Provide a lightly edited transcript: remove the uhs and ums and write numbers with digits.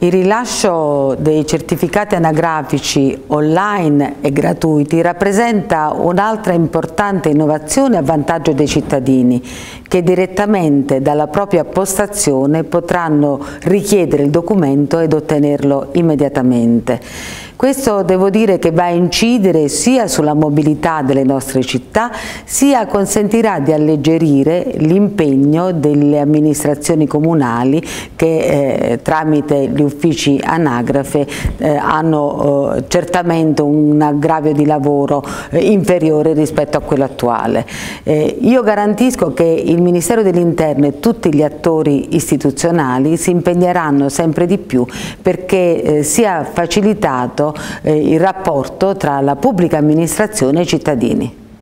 Il rilascio dei certificati anagrafici online e gratuiti rappresenta un'altra importante innovazione a vantaggio dei cittadini che direttamente dalla propria postazione potranno richiedere il documento ed ottenerlo immediatamente. Questo devo dire che va a incidere sia sulla mobilità delle nostre città, sia consentirà di alleggerire l'impegno delle amministrazioni comunali che tramite gli uffici anagrafe hanno certamente un aggravio di lavoro inferiore rispetto a quello attuale. Io garantisco che il Ministero dell'Interno e tutti gli attori istituzionali si impegneranno sempre di più perché sia facilitato il rapporto tra la pubblica amministrazione e i cittadini.